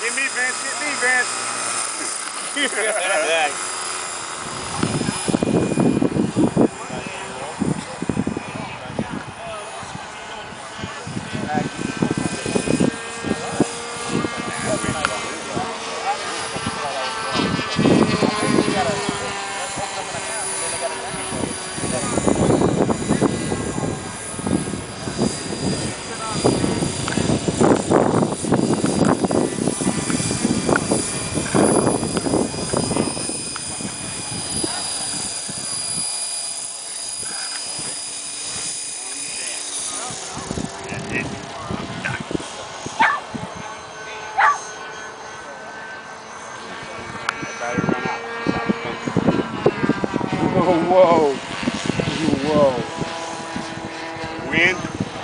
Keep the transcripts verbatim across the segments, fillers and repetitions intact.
Get me, Vince. Get me, Vince. Whoa, whoa. Wind.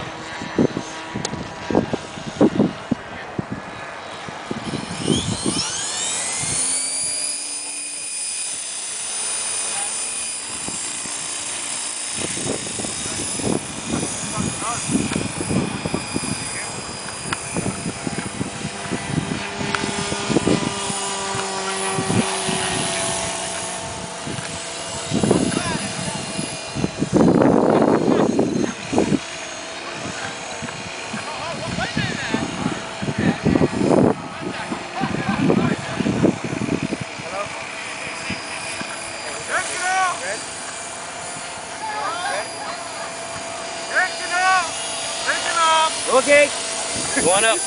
Okay. Going up.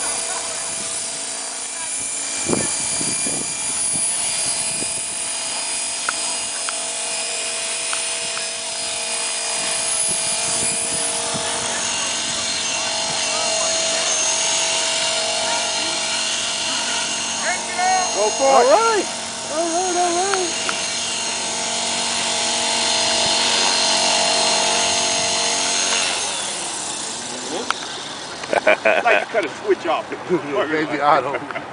Go for All it. right. All right, all right. Like you cut a switch off. Baby Otto.